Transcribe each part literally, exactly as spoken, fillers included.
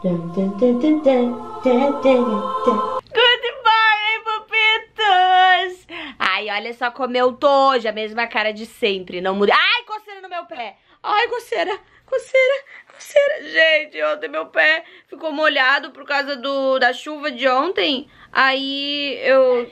morning, pupitos! Ai, olha só como eu tô hoje, a mesma cara de sempre, não muda. Ai, coceira no meu pé! Ai, coceira, coceira, coceira. Gente, ontem meu pé ficou molhado por causa do, da chuva de ontem. Aí eu...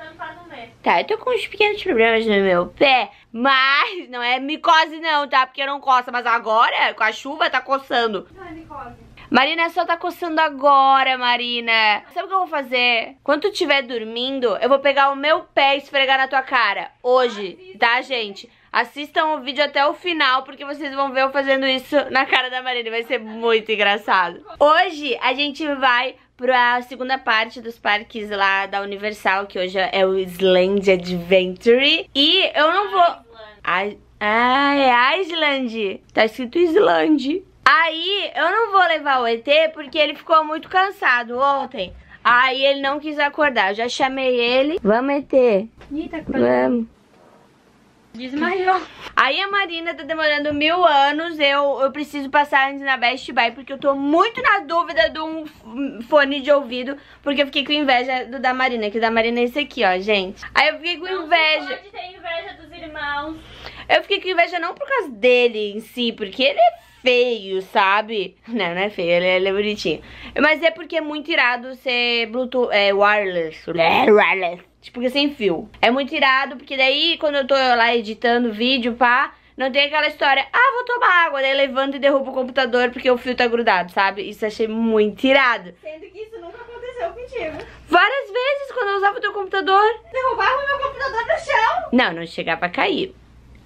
Tá, eu tô com uns pequenos problemas no meu pé, mas não é micose não, tá? Porque não coça, mas agora, com a chuva, tá coçando. Não é micose. Marina, só tá coçando agora, Marina. Sabe o que eu vou fazer? Quando tu estiver dormindo, eu vou pegar o meu pé e esfregar na tua cara. Hoje, tá, gente? Assistam o vídeo até o final, porque vocês vão ver eu fazendo isso na cara da Marina. Vai ser muito engraçado. Hoje, a gente vai pra segunda parte dos parques lá da Universal, que hoje é o Island Adventure. E eu não vou... Ai, ah, é Island. Tá escrito Island. Aí, eu não vou levar o E T porque ele ficou muito cansado ontem. Aí ele não quis acordar. Eu já chamei ele. Vamos, E T. Ih, tá Vamos. Desmaiou. Aí a Marina tá demorando mil anos. Eu, eu preciso passar antes na Best Buy, porque eu tô muito na dúvida de um fone de ouvido, porque eu fiquei com inveja do da Marina, que o da Marina é esse aqui, ó, gente. Aí eu fiquei com não inveja. Pode ter inveja dos irmãos. Eu fiquei com inveja não por causa dele em si, porque ele é feio, sabe? Não, não é feio, ele é, ele é bonitinho. Mas é porque é muito irado ser Bluetooth, é, wireless. É, wireless. Tipo, que sem fio. É muito irado, porque daí quando eu tô lá editando vídeo, pá, não tem aquela história, ah, vou tomar água, daí levanta e derruba o computador porque o fio tá grudado, sabe? Isso eu achei muito irado. Sendo que isso nunca aconteceu contigo. Várias vezes quando eu usava o teu computador. Derrubava o meu computador no chão. Não, não chegava a cair.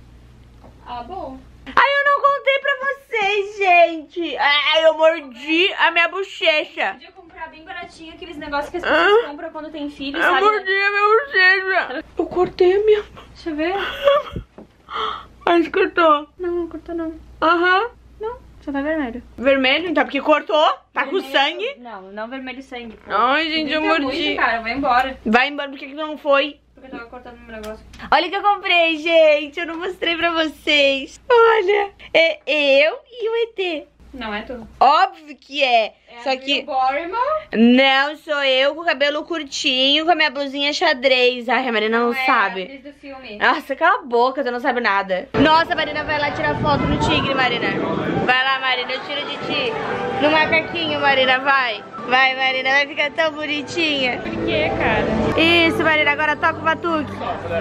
Ah, bom. Ai, eu não contei pra vocês, gente. Ai, eu mordi a minha bochecha. Podia comprar bem baratinho aqueles negócios que as pessoas ah, compram quando tem filho, eu sabe? Eu mordi a minha bochecha. Eu cortei a minha... Deixa eu ver. Acho que cortou. Não, não cortou não. Aham. Uhum. Não, só tá vermelho. Vermelho? Então porque cortou? Tá vermelho, com sangue? Não, não vermelho e sangue. Pô. Ai, gente, eu mordi. Muito, cara, vai embora. Vai embora, por que que não foi? Porque eu tava cortando meu negócio. Olha o que eu comprei, gente. Eu não mostrei pra vocês. Olha. É eu e o E T. Não é tu. Óbvio que é. É Só que... Barrymore? Não, sou eu com o cabelo curtinho, com a minha blusinha xadrez. Ai, a Marina não, não sabe. É a atriz do filme. Nossa, cala a boca, tu não sabe nada. Nossa, Marina, vai lá tirar foto no tigre, Marina. Vai lá, Marina, eu tiro de ti. No macaquinho, Marina, vai. Vai, Marina, vai ficar tão bonitinha. Por que, cara? Isso, Marina, agora toca o batuque.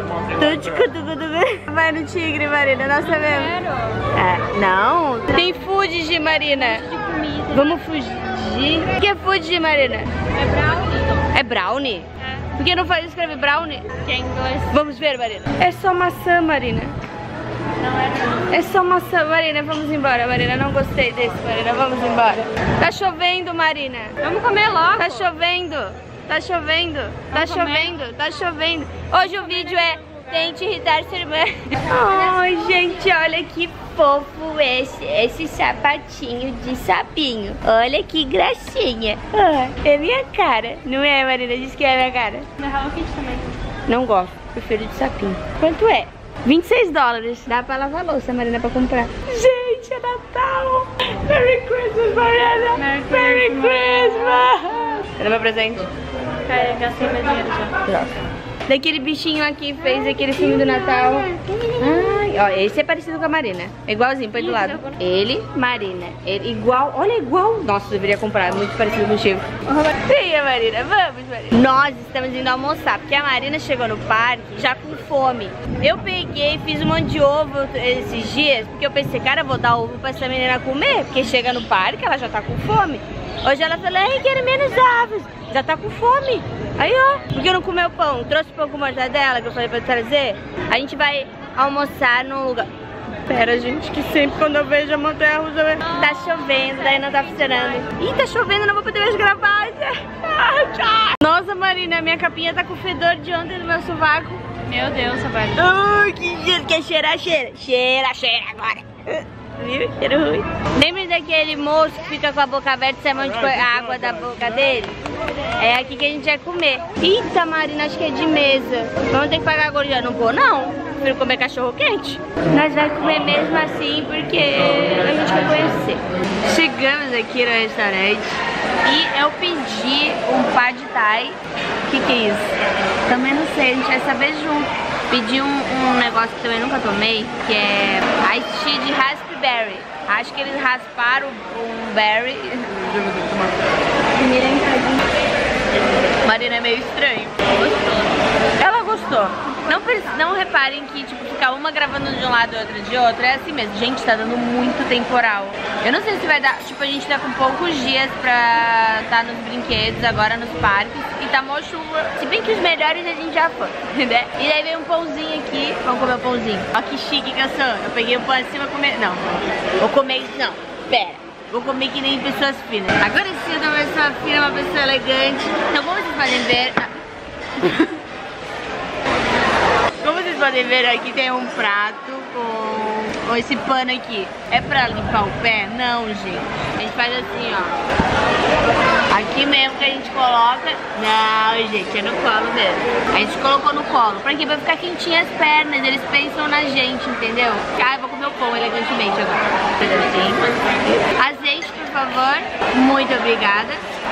Vai no tigre, Marina, nós sabemos. É, não. Tem food, Marina. De comida. Vamos fugir. O que é food, Marina? É brownie. É brownie? É. Por que não faz escrever brownie? Que é inglês. Vamos ver, Marina. É só maçã, Marina. Não é não. É só maçã, Marina. Vamos embora, Marina. Não gostei desse, Marina. Vamos embora. Tá chovendo, Marina. Vamos comer logo. Tá chovendo. Tá chovendo. Tá Vamos chovendo. comer. Tá chovendo. Hoje o vídeo é tente irritar sua irmã. Ai, gente, olha que fofo esse. Esse sapatinho de sapinho. Olha que gracinha. Ah, é minha cara. Não é, Marina? Diz que é minha cara. Na Hello Kitty também. Não gosto. Prefiro de sapinho. Quanto é? vinte e seis dólares. Dá pra lavar a louça, Marina, pra comprar. Gente, é Natal. Merry Christmas, Mariana. Merry, Merry Christmas. Christmas. Cadê meu presente? Cara, eu gastei meu dinheiro já. Droga. Daquele bichinho aqui fez aquele filme do Natal. Ai, ó, esse é parecido com a Marina. É igualzinho, põe do lado. Ele, Marina. Ele, igual, olha, igual. Nossa, eu deveria comprar, muito parecido contigo. Venha, Marina, vamos, Marina. Nós estamos indo almoçar, porque a Marina chegou no parque já com fome. Eu peguei, fiz um monte de ovo esses dias, porque eu pensei, cara, eu vou dar ovo pra essa menina comer, porque chega no parque, ela já tá com fome. Hoje ela falou, ai, quero menos ovos. Já tá com fome. Aí, ó, porque não comeu pão. Trouxe pão com mortadela que eu falei pra trazer. A gente vai almoçar num lugar. Pera, gente, que sempre quando eu vejo a montanha russa tá chovendo, daí não tá funcionando. Ih, tá chovendo, não vou poder mais gravar. Nossa, Marina, minha capinha tá com fedor de ontem no meu sovaco. Meu Deus, Sabrina. Ai, que jeito, quer cheirar, cheira. Cheira, cheira agora. Viu? Cheiro ruim. Lembra daquele moço que fica com a boca aberta e sai um monte de água da boca dele? É aqui que a gente vai comer. Eita, Marina, acho que é de mesa. Vamos ter que pagar agora já. Não vou, não. Prefiro comer cachorro quente. Nós vamos comer mesmo assim porque a gente quer conhecer. Chegamos aqui no restaurante. E eu pedi um pad thai. O que que é isso? Também não sei, a gente vai saber junto. Pedi um, um negócio que também nunca tomei, que é Ice Tea de Raspberry. Acho que eles rasparam um berry. Marina é meio estranho. Gostou. Ela gostou. Não, não reparem que, tipo, ficar uma gravando de um lado e outra de outro é assim mesmo. Gente, tá dando muito temporal. Eu não sei se vai dar, tipo, a gente tá com poucos dias pra tá nos brinquedos, agora nos parques. E tá mó chuva. Se bem que os melhores a gente já foi, né? E daí veio um pãozinho aqui. Vamos comer o pãozinho. Ó que chique que eu sou. Eu peguei o pão acima e comer. Não, vou comer, não, pera. Vou comer que nem pessoas finas. Agora sim eu tô uma pessoa fina, uma pessoa elegante. Então como vocês podem ver... Como vocês podem ver, aqui tem um prato com, com esse pano aqui. É pra limpar o pé? Não, gente. A gente faz assim, ó. Aqui mesmo que a gente coloca... Não, gente, é no colo mesmo. A gente colocou no colo. Pra quê? Pra ficar quentinha as pernas. Eles pensam na gente, entendeu? Ah, eu vou comer o pão elegantemente agora. Assim. Azeite, por favor. Muito obrigada.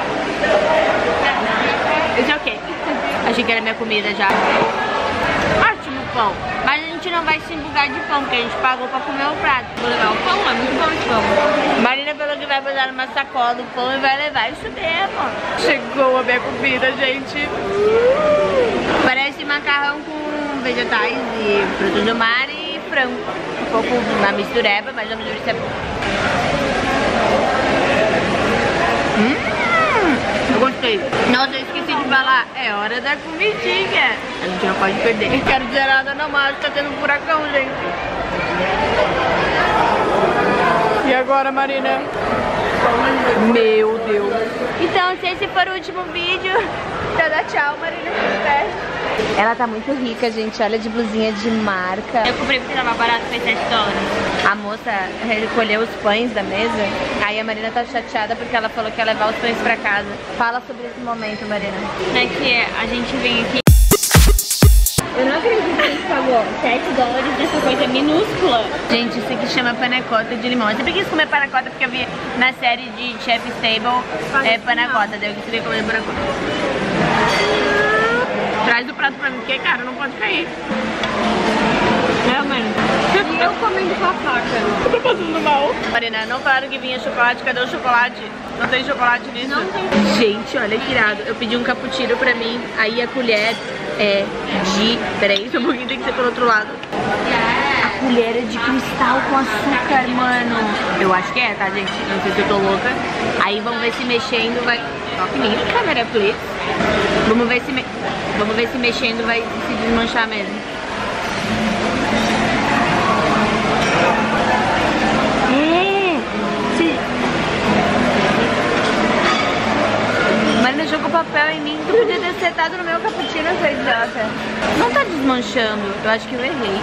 Esse é o quê? Achei que era minha comida já. Ótimo pão. Mas a gente não vai se embugar de pão, porque a gente pagou pra comer o prato. Vou levar o pão, é muito bom esse pão. Marina falou que vai botar numa sacola o pão e vai levar isso mesmo. Chegou a minha comida, gente. Parece macarrão com vegetais e frutos do mar e frango. Um pouco uma mistureba, mas vamos ver se é bom. Hum! Eu gostei. Nossa, eu esqueci de falar. É hora da comidinha. A gente não pode perder. Não quero dizer nada não, mas tá tendo um furacão, gente. E agora, Marina? Meu Deus. Então, se esse for o último vídeo, pra dar tchau, Marina. Ela tá muito rica, gente. Olha, de blusinha de marca. Eu comprei porque tava barato, foi sete dólares. A moça recolheu os pães da mesa. Aí a Marina tá chateada porque ela falou que ia levar os pães pra casa. Fala sobre esse momento, Marina. É que a gente vem aqui. Eu não acredito que a gente pagou sete dólares dessa coisa minúscula. Gente, isso aqui chama panacota de limão. Eu sempre quis comer panacota porque eu vi na série de Chef's Table é, panacota. Daí eu queria comer panacota. Traz o prato pra mim, porque, cara, não pode cair. Realmente. E eu comendo com a faca. Eu tô passando mal. Marina, não falaram que vinha chocolate. Cadê o chocolate? Não tem chocolate nisso? Não tem. Gente, olha que irado. Eu pedi um cappuccino pra mim. Aí a colher é de... Peraí, só um pouquinho, tem que ser pelo outro lado. A colher é de cristal com açúcar, mano. Eu acho que é, tá, gente? Não sei se eu tô louca. Aí vamos ver se mexendo vai... Toque minha câmera, please. Vamos ver se me... Vamos ver se mexendo vai se desmanchar mesmo. É! Se... Marina jogou papel em mim. Tu podia ter acertado no meu cappuccino, seu idiota. Não tá desmanchando. Eu acho que eu errei.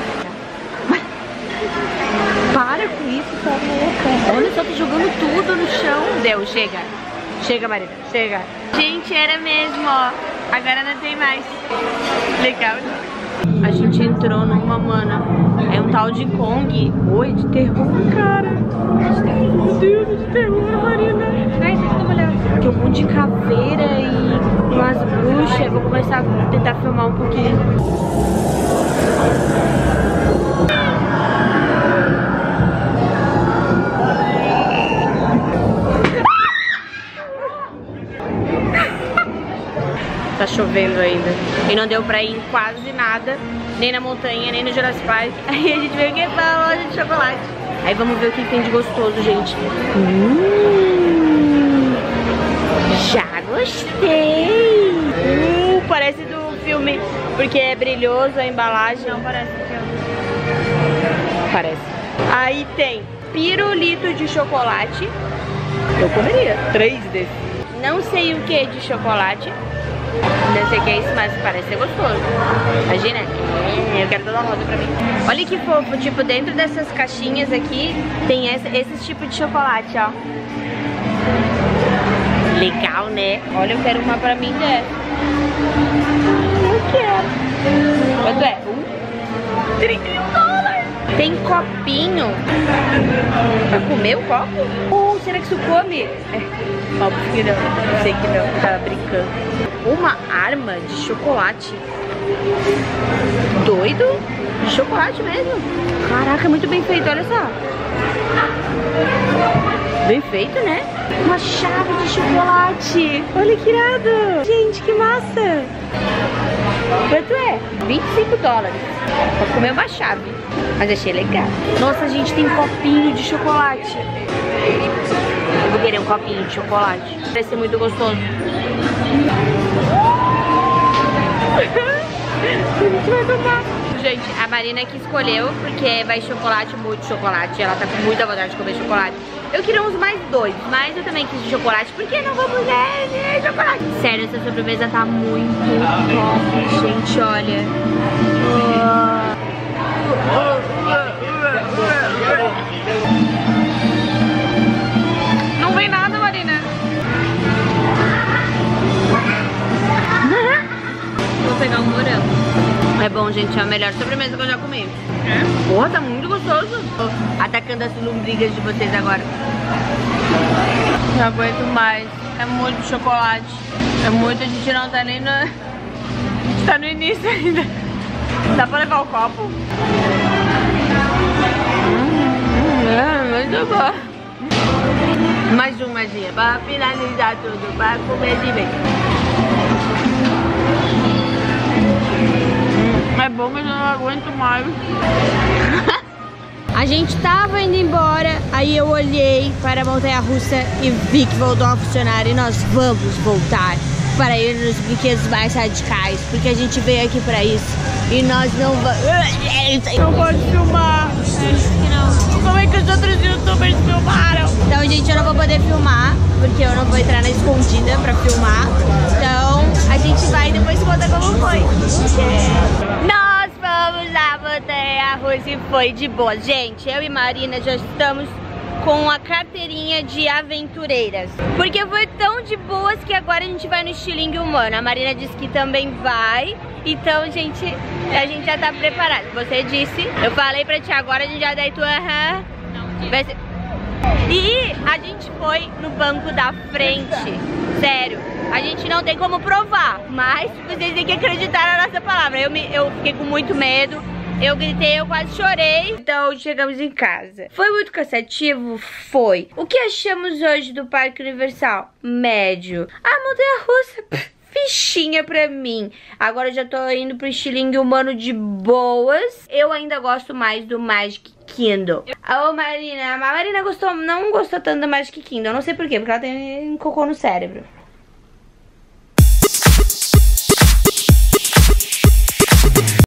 Para com isso, tá louca. Olha só, tô jogando tudo no chão. Deu, chega. Chega, Marina, chega. Gente, era mesmo, ó. Agora não tem mais. Legal. A gente entrou numa, mana. É um tal de Kong. Oi, de terror, cara. Meu Deus, de terror, Marina. Ai, deixa eu olhar. Tem um monte de caveira e umas bruxas. Vou começar a tentar filmar um pouquinho. Tá chovendo ainda. E não deu pra ir em quase nada. Nem na montanha, nem no Jurassic Park. Aí a gente veio aqui pra loja de chocolate. Aí vamos ver o que tem de gostoso, gente. Hum, já gostei. Uh, parece do filme, porque é brilhoso a embalagem. Não parece do filme. Parece. Aí tem pirulito de chocolate. Eu comeria três desses. Não sei o que de chocolate. Não sei o que é isso, mas parece ser gostoso. Imagina? É, eu quero toda a roda pra mim. Olha que fofo, tipo, dentro dessas caixinhas aqui tem esse, esse tipo de chocolate, ó. Legal, né? Olha, eu quero uma pra mim dessa. Eu quero. Quanto é? Um? trinta e um dólares. Tem copinho. Vai comer o copo? Oh, será que isso come? É, óbvio que não, eu sei que não, eu tava brincando. Uma arma de chocolate. Doido? De chocolate mesmo. Caraca, muito bem feito, olha só. Bem feito, né? Uma chave de chocolate. Olha que irado. Gente, que massa. Quanto é? vinte e cinco dólares. Pra comer uma chave. Mas achei legal. Nossa, gente, tem copinho de chocolate. Eu vou querer um copinho de chocolate. Parece ser muito gostoso. A gente vai tomar. Gente, a Marina que escolheu, porque vai chocolate, muito chocolate. Ela tá com muita vontade de comer chocolate. Eu queria uns mais dois, mas eu também quis de chocolate, porque não vamos ver chocolate. Sério, essa sobremesa tá muito top, gente, olha. Não vem nada, Marina. Vou pegar um morango. É bom, gente, é a melhor sobremesa que eu já comi. É? Porra, tá muito gostoso. Tô atacando as lombrigas de vocês agora. Não aguento mais. É muito chocolate. É muito, a gente não tá nem no... A gente tá no início ainda. Dá pra levar o copo? Hum, é muito bom. Mais um, Magia, pra finalizar tudo, pra comer de vez. É bom, mas eu não aguento mais. A gente tava indo embora, aí eu olhei para a montanha-russa e vi que voltou a funcionar. E nós vamos voltar para ir nos brinquedos mais radicais, porque a gente veio aqui para isso. E nós não vamos... Não pode filmar. Não. Como é que os outros youtubers filmaram? Então, gente, eu não vou poder filmar, porque eu não vou entrar na escondida pra filmar. Então, a gente vai e depois conta como foi. Yeah. Nós vamos à montanha-russa e foi de boa. Gente, eu e Marina já estamos com a carteirinha de aventureiras, porque foi tão de boas que agora a gente vai no estilingue humano. A Marina disse que também vai. Então, gente, a gente já tá preparado. Você disse, eu falei pra ti agora, a gente já deitou, aham. Não, vai ser... E a gente foi no banco da frente. Sério, a gente não tem como provar, mas vocês têm que acreditar na nossa palavra. Eu, me, eu fiquei com muito medo. Eu gritei, eu quase chorei. Então chegamos em casa. Foi muito cansativo? Foi. O que achamos hoje do Parque Universal? Médio. A montanha-russa, fichinha pra mim. Agora eu já tô indo pro estilingue humano de boas. Eu ainda gosto mais do Magic Kingdom. Ô Marina, a Marina gostou, não gostou tanto do Magic Kingdom. Eu não sei porquê, porque ela tem um cocô no cérebro.